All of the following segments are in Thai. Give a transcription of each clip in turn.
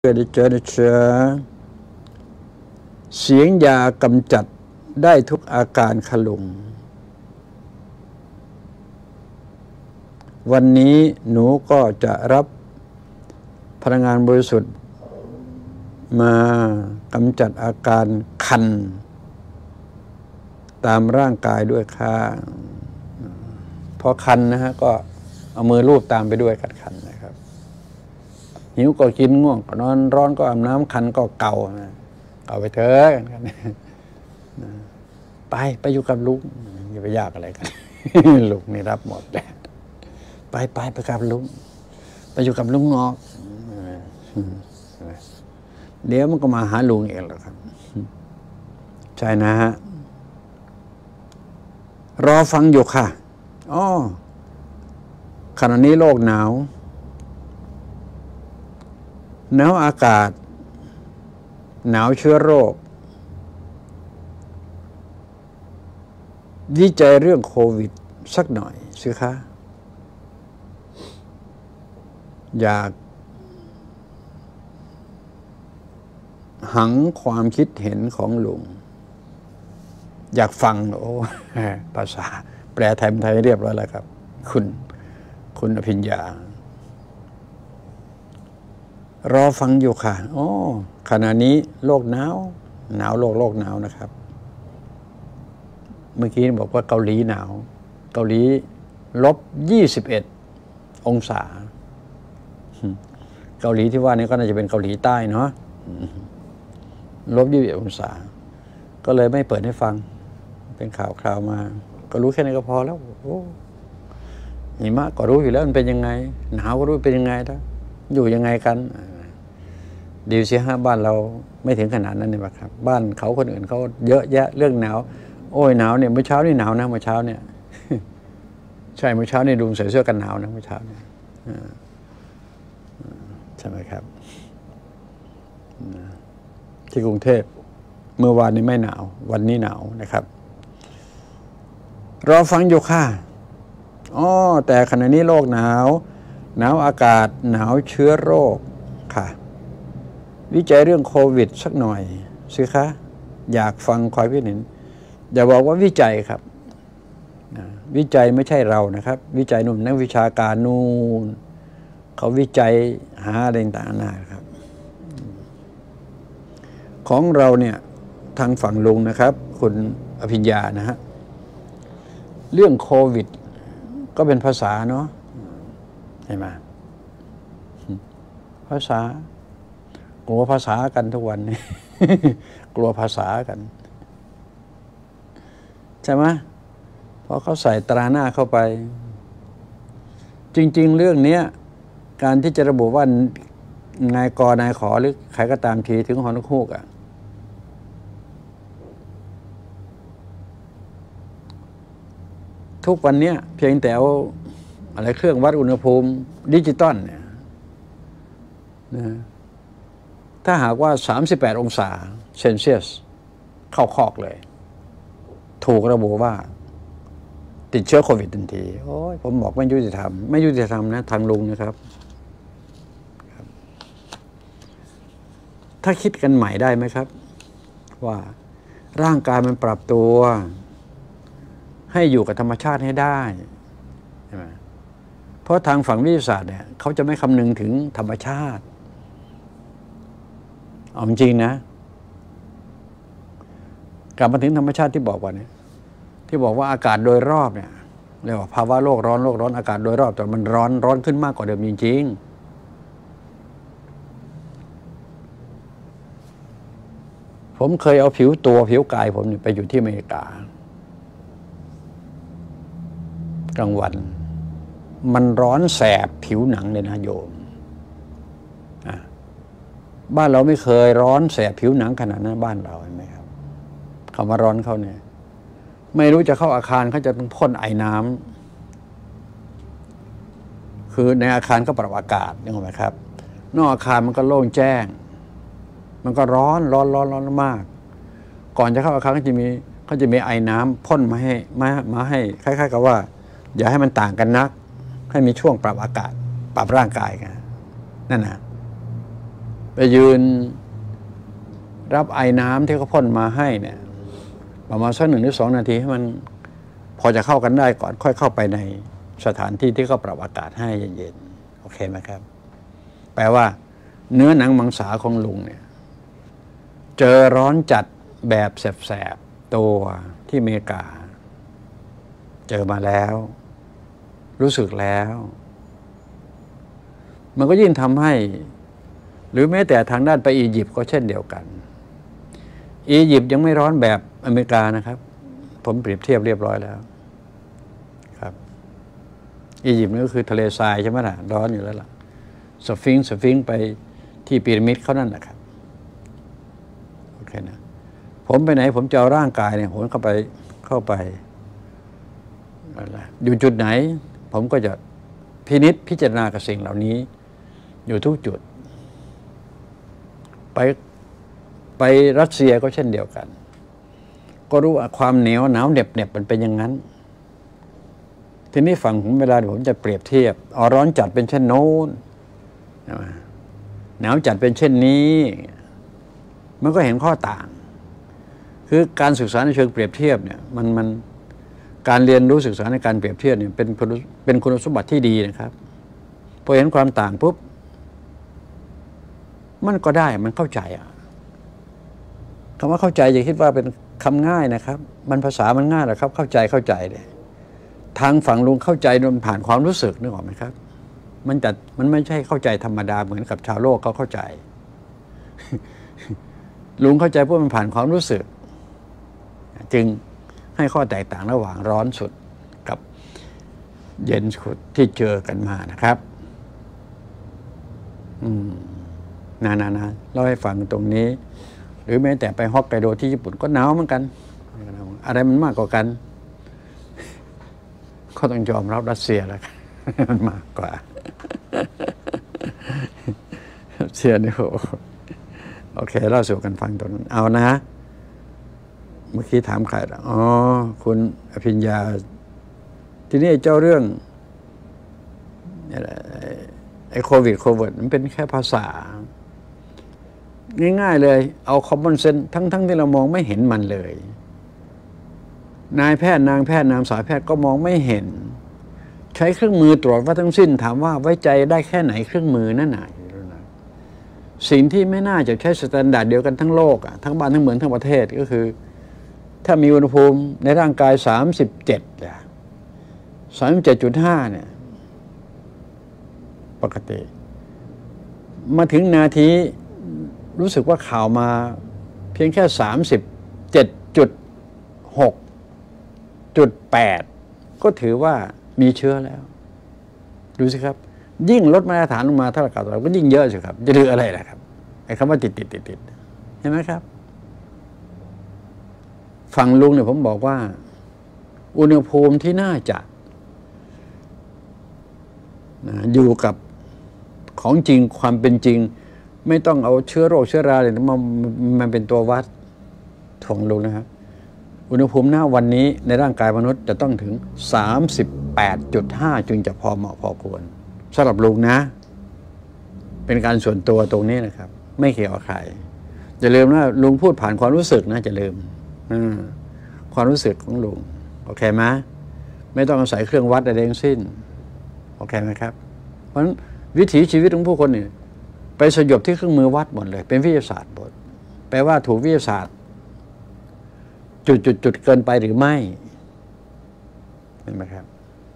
นะจ๊ะเสียงยากำจัดได้ทุกอาการขลุงวันนี้หนูก็จะรับพลังงานบริสุทธิ์มากำจัดอาการคันตามร่างกายด้วยค่ะพอคันนะฮะก็เอามือลูบตามไปด้วยกัดคันนะครับหิวก็กินง่วงก็นอนร้อนก็อาบน้ำคันก็เกานะเกาไปเถอะกันไปอยู่กับลุงอย่าไปยากอะไรกัน ลุงนี่รับหมดแหละไปกับลุงไปอยู่กับลุงงอกเดี๋ยวมันก็มาหาลุงเองแหละครับใช่นะฮะรอฟังอยู่ค่ะขณะนี้โลกหนาวอากาศหนาวเชื้อโรควิจัยเรื่องโควิดสักหน่อยสิคะอยากหังความคิดเห็นของลุงอยากฟังภาษาแปลไทยเรียบร้อยแล้วครับคุณอภิญญารอฟังอยู่ค่ะขณะนี้โลกหนาวโลกหนาวนะครับเมื่อกี้บอกว่าเกาหลีหนาวเกาหลี-21 องศาเกาหลีที่ว่านี้ก็น่าจะเป็นเกาหลีใต้เนาะ-21 องศาก็เลยไม่เปิดให้ฟังเป็นข่าวมาก็รู้แค่นี้ก็พอแล้วหิมะก็รู้อยู่แล้วมันเป็นยังไงหนาวก็รู้เป็นยังไงแล้วอยู่ยังไงกันดีสิฮะบ้านเราไม่ถึงขนาดนั้นนี่ครับบ้านเขาคนอื่นเขาเยอะแยะเรื่องหนาวหนาวเนี่ยเมื่อเช้านี่หนาวนะเมื่อเช้าเนี่ยใช่เมื่อเช้านี่ลุงใส่เสื้อกันหนาวนะเมื่อเช้าเนี่ยใช่ไหมครับที่กรุงเทพเมื่อวานนี้ไม่หนาววันนี้หนาวนะครับรอฟังอยู่ค่ะแต่ขณะนี้โลกหนาวอากาศหนาวเชื้อโรคค่ะวิจัยเรื่องโควิดสักหน่อยสิคะอยากฟังความคิดเห็นอย่าบอกว่าวิจัยครับวิจัยไม่ใช่เรานะครับวิจัยนุ่มนักวิชาการนู่นเขาวิจัยหาอะไรต่างๆนะครับของเราเนี่ยทางฝั่งลุงนะครับคุณอภิญญานะฮะเรื่องโควิดก็เป็นภาษาเนาะใช่ไหมภาษากลัวภาษากันทุกวันนี้ กลัวภาษากันใช่ไหมเพราะเขาใส่ตราหน้าเข้าไปจริงๆเรื่องนี้การที่จะระบุว่านายกนายขอหรือใครก็ตามทีถึงหอนกฮูกทุกวันนี้เพียงแต่เอาอะไรเครื่องวัดอุณหภูมิดิจิตอลเนี่ยนะถ้าหากว่า38 องศาเซนเซียสเข้าคอกเลยถูกระบุว่าติดเชื้อโควิดทันทีผมบอกไม่ยุติธรรมนะทางลุงนะครับถ้าคิดกันใหม่ได้ไหมครับว่าร่างกายมันปรับตัวให้อยู่กับธรรมชาติให้ได้ใช่ไหมเพราะทางฝั่งวิทยาศาสตร์เนี่ยเขาจะไม่คำนึงถึงธรรมชาติเอาจริงนะกลับมาถึงธรรมชาติที่บอกว่าเนี่ยที่บอกว่าอากาศโดยรอบเนี่ยเรียกว่าภาวะโลกร้อนอากาศโดยรอบแต่มันร้อนขึ้นมากกว่าเดิมจริงๆผมเคยเอาผิวกายผมไปอยู่ที่อเมริกากลางวันมันร้อนแสบผิวหนังเลยนะโยมบ้านเราไม่เคยร้อนแสบผิวหนังขนาดนั้นบ้านเราเห็นไหมครับคำว่าร้อนเขาเนี่ยไม่รู้จะเข้าอาคารเขาจะต้องพ่นไอน้ำคือในอาคารก็ปรับอากาศนึกออกไหมครับนอกอาคารมันก็โล่งแจ้งมันก็ร้อนมากก่อนจะเข้าอาคารเขาจะมีไอน้ำพ่นมาให้คล้ายๆกับว่าอย่าให้มันต่างกันนักให้มีช่วงปรับอากาศปรับร่างกายกันนั่นนะไปยืนรับไอน้ำที่เขาพ่นมาให้เนี่ยประมาณสัก1 หรือ 2 นาทีให้มันพอจะเข้ากันได้ก่อนค่อยเข้าไปในสถานที่ที่เขาปรับอากาศให้เย็นๆโอเคไหมครับแปลว่าเนื้อหนังมังสาของลุงเนี่ยเจอร้อนจัดแบบแสบๆตัวที่อเมริกาเจอมาแล้วรู้สึกแล้วมันก็ยิ่งทำให้หรือแม้แต่ทางด้านไปอียิปต์ก็เช่นเดียวกันอียิปต์ยังไม่ร้อนแบบอเมริกานะครับผมเปรียบเทียบเรียบร้อยแล้วครับอียิปต์นี่ก็คือทะเลทรายใช่ไหมล่ะร้อนอยู่แล้วล่ะสฟิงค์ไปที่พีระมิดเขานั่นแหละครับโอเคนะผมไปไหนผมจะเอาร่างกายเนี่ยผมเข้าไปอยู่จุดไหนผมก็จะพิจารณากับสิ่งเหล่านี้อยู่ทุกจุดไปรัสเซียก็เช่นเดียวกันก็รู้ว่าความหนาวเหน็บมันเป็นอย่างนั้นทีนี้ฝั่งผมเวลาผมจะเปรียบเทียบร้อนจัดเป็นเช่นโน้นหนาวจัดเป็นเช่นนี้มันก็เห็นข้อต่างคือการศึกษาในเชิงเปรียบเทียบเนี่ยมันการเรียนรู้ศึกษาในการเปรียบเทียบเนี่ยเป็นคุณสมบัติที่ดีนะครับพอเห็นความต่างปุ๊บมันก็ได้มันเข้าใจคำว่าเข้าใจอย่าคิดว่าเป็นคำง่ายนะครับมันภาษามันง่ายหรอกครับเข้าใจเลยทางฝั่งลุงเข้าใจโดยผ่านความรู้สึกนึกออกไหมครับมันไม่ใช่เข้าใจธรรมดาเหมือนกับชาวโลกเขาเข้าใจ ลุงเข้าใจเพราะมันผ่านความรู้สึกจึงให้ข้อแตกต่างระหว่างร้อนสุดกับเย็นสุดที่เจอกันมานะครับนะเล่าให้ฟังตรงนี้หรือแม้แต่ไปฮอกไกโดที่ญี่ปุ่นก็หนาวเหมือนกันอะไรมันมากกว่ากันก็ต้องยอมรับรัสเซียแล้วกันมันมากกว่ารัสเซียนี่โอเคเล่าสู่กันฟังตรงนั้นเอานะเมื่อกี้ถามใครคุณอภิญญาทีนี้เจ้าเรื่องไอ้โควิดมันเป็นแค่ภาษาง่ายๆเลยเอาคอมมอนเซนส์ทั้งที่เรามองไม่เห็นมันเลยนายแพทย์นางแพทย์นางสาวแพทย์ก็มองไม่เห็นใช้เครื่องมือตรวจว่าทั้งสิ้นถามว่าไว้ใจได้แค่ไหนเครื่องมือนั่นน่ะสิ่งที่ไม่น่าจะใช้สแตนดาร์ดเดียวกันทั้งโลกทั้งบ้านทั้งเมืองทั้งประเทศก็คือถ้ามีอุณหภูมิในร่างกาย37.5เนี่ยปกติมาถึงนาทีรู้สึกว่าข่าวมาเพียงแค่37.6.8ก็ถือว่ามีเชื้อแล้วดูสิครับยิ่งลดมาตรฐานลงมาถ้าอากาศเราก็ยิ่งเยอะสิครับจะดืออะไรล่ะครับไอ้คำว่าติดเห็นไหมครับฝั่งลุงเนี่ยผมบอกว่าอุณหภูมิที่น่าจะอยู่กับของจริงความเป็นจริงไม่ต้องเอาเชื้อโรคเชื้อราอะไรมันเป็นตัววัดของลุงนะครับอุณหภูมิหน้าวันนี้ในร่างกายมนุษย์จะต้องถึง 38.5 จึงจะพอเหมาะพอควรสำหรับลุงนะเป็นการส่วนตัวตรงนี้นะครับไม่เกี่ยวกับใครอย่าลืมนะลุงพูดผ่านความรู้สึกนะจะลืมความรู้สึกของลุงโอเคไหมไม่ต้องอาศัยเครื่องวัดใดทั้งสิ้นโอเคไหมครับเพราะฉะนั้นวิถีชีวิตของผู้คนเนี่ยไปสยบที่เครื่องมือวัดหมดเลยเป็นวิทยาศาสตร์หมดแปลว่าถูกวิทยาศาสตร์จุดเกินไปหรือไม่เห็นไหมครับ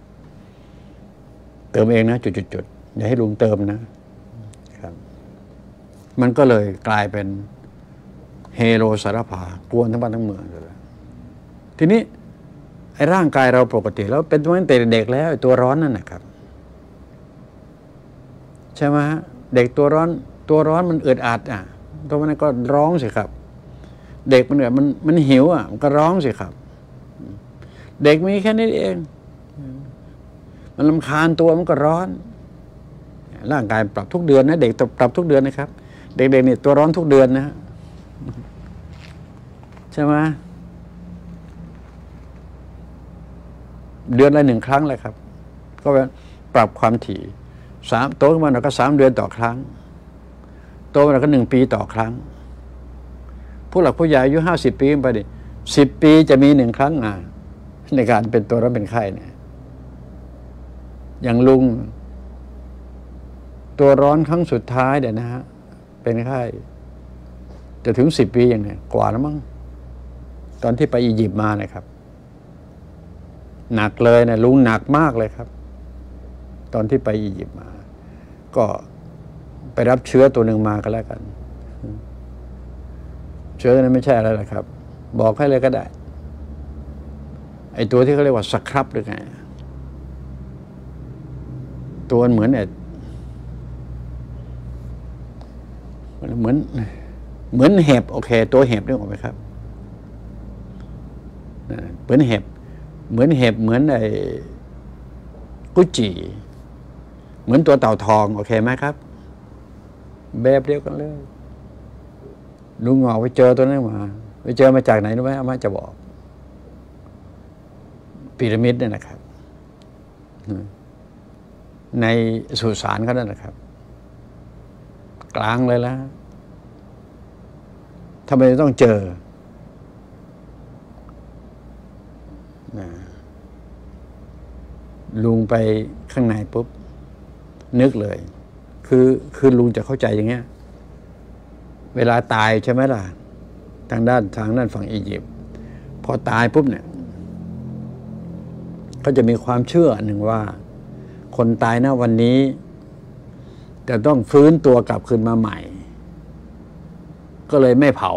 เติมเองนะจุดอย่าให้ลุงเติมนะครับมันก็เลยกลายเป็นเฮโรสารพากวนทั้งบ้านทั้งเมืองเลยทีนี้ไอ้ร่างกายเราปกติแล้วเป็นตั้งแต่เด็กแล้วไอ้ตัวร้อนนั่นนะครับใช่ไหมฮะเด็กตัวร้อนมันอึดอัดตัวมันก็ร้องสิครับเด็กมันเนี่ยมันหิวมันก็ร้องสิครับเด็กมีแค่นี้เองมันรำคาญตัวมันก็ร้อนร่างกายปรับทุกเดือนนะเด็กปรับทุกเดือนนะครับเด็กๆนี่ตัวร้อนทุกเดือนนะใช่ไหมเดือนละ1 ครั้งเลยครับก็ปรับความถี่โตขึ้นมาเราก็3 เดือนต่อครั้งโตมาแล้วก็1 ปีต่อครั้งผู้หลักผู้ใหญ่อายุ50 ปีขึ้นไปดิ10 ปีจะมี1 ครั้งในการเป็นตัวร้อนเป็นไข้เนี่ยอย่างลุงตัวร้อนครั้งสุดท้ายเดี๋ยวนะฮะเป็นไข้จะถึง10 ปีอย่างเนี้ยกว่าแล้วมั้งตอนที่ไปอียิปต์มานะครับหนักเลยนะลุงหนักมากเลยครับตอนที่ไปอียิปต์มาก็ไปรับเชื้อตัวหนึ่งมาก็แล้วกันเชื้อนั้นไม่ใช่อะไรหรอกครับบอกให้เลยก็ได้ไอ้ตัวที่เขาเรียกว่าสครับหรือไงตัวเหมือนเหมือนเห็บโอเคตัวเห็บนึกออกไหมครับเหมือนเห็บเหมือนไอ้กุจิเหมือนตัวเต่าทองโอเคไหมครับแบบเดียวกันเลยลุงออกไปเจอตัวนั้นมาไปเจอมาจากไหนรู้ไหมอาม่าจะบอกพีระมิดเนี่ยนะครับในสุสานเขานั่นนะครับกลางเลยแล้วทำไมต้องเจอลุงไปข้างในปุ๊บนึกเลยคือลุงจะเข้าใจอย่างเงี้ยเวลาตายใช่ไหมล่ะทางด้านฝั่งอียิปต์พอตายปุ๊บเนี่ยก็จะมีความเชื่อหนึ่งว่าคนตายนะวันนี้จะต้องฟื้นตัวกลับคืนมาใหม่ก็เลยไม่เผา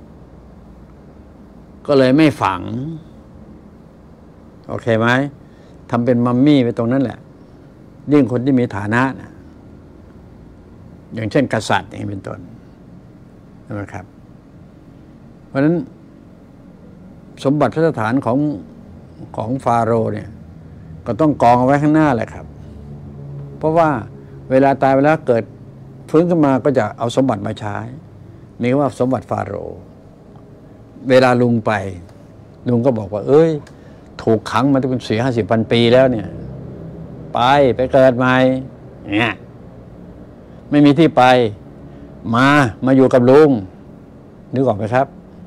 ก็เลยไม่ฝังโอเคไหมทำเป็นมัมมี่ไปตรงนั้นแหละยิ่งคนที่มีฐานะนะอย่างเช่นกษัตริย์อย่างนี้เป็นต้นนะครับเพราะฉะนั้นสมบัติพระสถานของฟาโรห์เนี่ยก็ต้องกองเอาไว้ข้างหน้าแหละครับเพราะว่าเวลาตายไปแล้วเกิดฟื้นขึ้นมาก็จะเอาสมบัติมาใช้นี่ว่าสมบัติฟาโรห์เวลาลุงไปลุงก็บอกว่าเอ้ยถูกขังมาตั้งเป็น40-50 ปีแล้วเนี่ยไปเกิดใหม่เนี่ยไม่มีที่ไปมาอยู่กับลุงนึกออกไหมครับ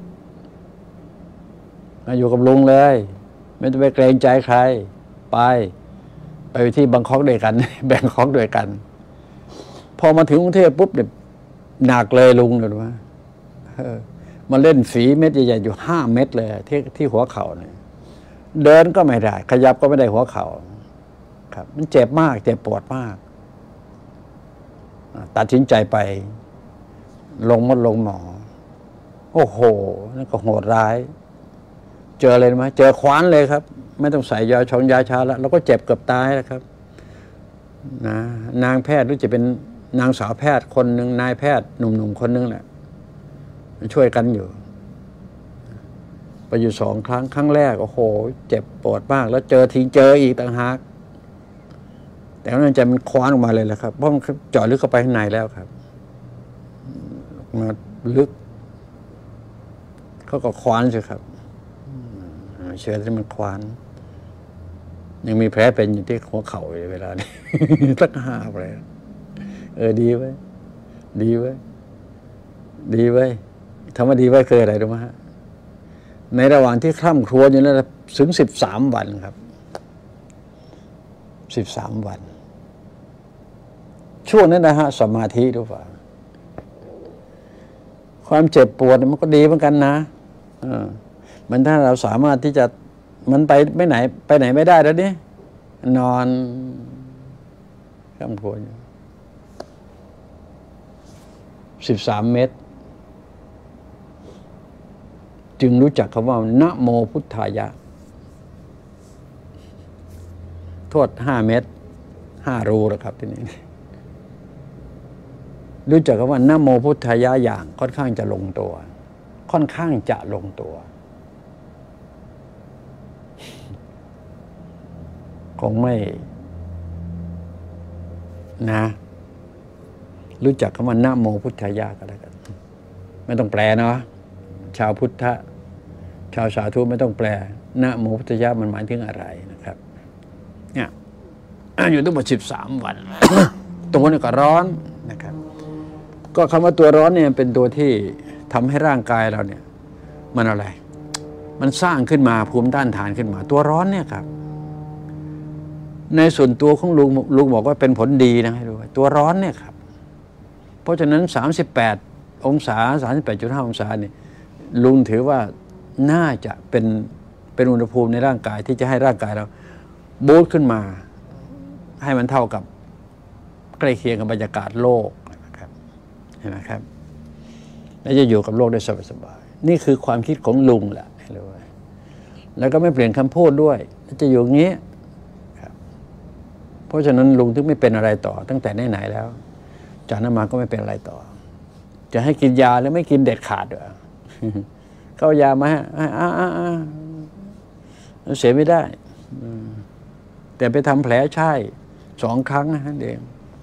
มาอยู่กับลุงเลยไม่ต้องไปเกรงใจใครไปที่บังคอกด้วยกันแบงคอกด้วยกันพอมาถึงกรุงเทพปุ๊บเนี่ยหนักเลยลุงเลยว่ามาเล่นฝีเม็ดใหญ่ๆอยู่5 เม็ดเลยที่หัวเข่าเนี่ยเดินก็ไม่ได้ขยับก็ไม่ได้หัวเข่าครับมันเจ็บมากเจ็บปวดมากตัดสินใจไปลงหมอโอ้โหนั่นก็โหดร้ายเจอเลยไหมเจอขวานเลยครับไม่ต้องใส่ยาชาแล้วเราก็เจ็บเกือบตายแล้วครับนางแพทย์หรือจะเป็นนางสาวแพทย์คนหนึ่งนายแพทย์หนุ่มคนนึงแหละช่วยกันอยู่ไปอยู่2 ครั้งครั้งแรกโอ้โหเจ็บปวดมากแล้วเจออีกต่างหากแต่ว่ามันจะมันคว้านออกมาเลยแหละครับเพราะมันเจาะลึกเข้าไปข้างในแล้วครับมาลึกเขาก็คว้านสิครับเชื้อที่มันคว้านยังมีแผลเป็นอยู่ที่หัวเข่าอยู่เวลานี้ สัก5 เลยดีไว้ทำมาดีไว้เคยอะไรรู้ไหมฮะในระหว่างที่คร่ำครวญอยู่นั้นถึง13 วันครับ13 วันช่วงนั้นนะฮะสมาธิดูว่าความเจ็บปวดมันก็ดีเหมือนกันนะมันถ้าเราสามารถที่จะมันไปไหนไม่ได้แล้วนี่นอนข้ามโพน13 เมตรจึงรู้จักคำว่านะโมพุทธายะโทษ5 เมตร 5 รูแล้วครับที่นี่รู้จักคำว่านะโมพุทธายะอย่างค่อนข้างจะลงตัวคงไม่นะรู้จักคำว่านะโมพุทธายะก็แล้วกันไม่ต้องแปลเนาะชาวพุทธชาวสาธุไม่ต้องแปลนะโมพุทธายะมันหมายถึงอะไรนะครับเนี่ยอยู่ทั้งหมด13 วัน ตัวนี้ก็ร้อนนะครับก็คำว่าตัวร้อนเนี่ยเป็นตัวที่ทำให้ร่างกายเราเนี่ยมันอะไรมันสร้างขึ้นมาภูมิต้านทานขึ้นมาตัวร้อนเนี่ยครับในส่วนตัวของลุงบอกว่าเป็นผลดีนะให้รู้ตัวร้อนเนี่ยครับเพราะฉะนั้น38 องศา 38.5 องศาเนี่ยลุงถือว่าน่าจะเป็นอุณหภูมิในร่างกายที่จะให้ร่างกายเราบูตขึ้นมาให้มันเท่ากับใกล้เคียงกับบรรยากาศโลกนะครับเห็นไหมครับและจะอยู่กับโลกได้สบายๆนี่คือความคิดของลุงแหละแล้วก็ไม่เปลี่ยนคำพูดด้วยจะอยู่อย่างนี้ครับเพราะฉะนั้นลุงถึงไม่เป็นอะไรต่อตั้งแต่ไหนๆแล้วจากนั้นมาก็ไม่เป็นอะไรต่อจะให้กินยาแล้วไม่กินเด็ดขาดด้วยเข้ายามาเสียไม่ได้แต่ไปทำแผลใช่2 ครั้งนะเด็ก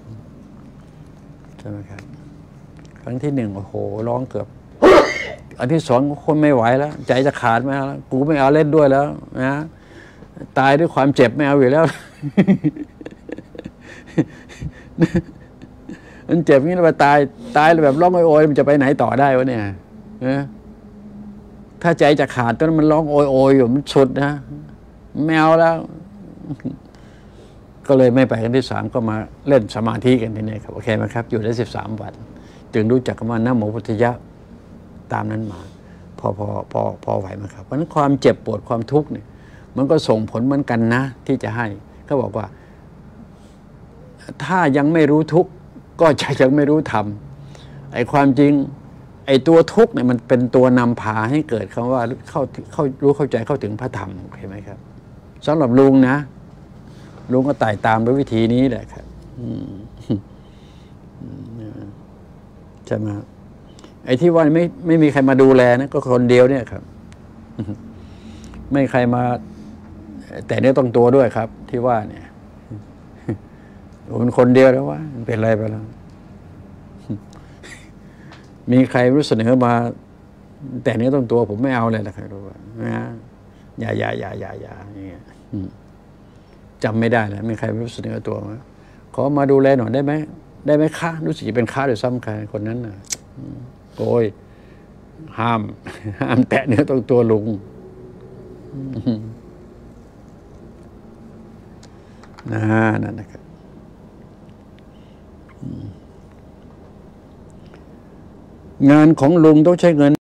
ใช่ไหมครับครั้งที่ 1โอ้โหร้องเกือบอันที่ 2คนไม่ไหวแล้วใจจะขาดไม่เอาแล้วกูไม่เอาเล่นด้วยแล้วนะตายด้วยความเจ็บไม่เอาอยู่แล้วมันเจ็บงี้แล้วตายแล้วแบบร้องโอยมันจะไปไหนต่อได้วะเนี่ยถ้าใจจะขาดตอนนั้นมันร้องโอยอยู่มันสุดนะไม่เอาแล้วก็เลยไม่ไปกันที่ 3ก็มาเล่นสมาธิกันที่นี่ครับโอเคไหมครับอยู่ได้13 วันจึงรู้จักคำว่านะโมพุทธะตามนั้นมาพอไหวไหมครับเพราะฉะนั้นความเจ็บปวดความทุกข์เนี่ยมันก็ส่งผลเหมือนกันนะที่จะให้เขาบอกว่าถ้ายังไม่รู้ทุกข์ก็จะยังไม่รู้ธรรมไอ้ความจริงไอ้ตัวทุกข์เนี่ยมันเป็นตัวนำพาให้เกิดคำว่าเข้าใจเข้าถึงพระธรรมเห็นไหมครับสำหรับลุงนะลุงก็ไต่ตามด้วยวิธีนี้แหละครับใช่ไหมไอ้ที่ว่าไม่มีใครมาดูแลนะก็คนเดียวเนี่ยครับไม่ใครมาแต่เนื้อต้องตัวด้วยครับที่ว่าเนี่ยเป็นคนเดียวแล้วว่าเป็นอะไรไปแล้วมีใครรู้เสนอมาแต่เนื้อต้องตัวผมไม่เอาเลยนะครับรู้ว่านะอย่าอย่างเงี้ยจำไม่ได้แล้วมีใครรู้เสนอตัวมาขอมาดูแลหน่อยได้ไหมคะรู้สึกจะเป็นค้าหรือซ้ำใครคนนั้นน่ะโอ้ยห้ามแตะเนื้อต้องตัวลุงนั่นนะครับงานของลุงต้องใช้เงิน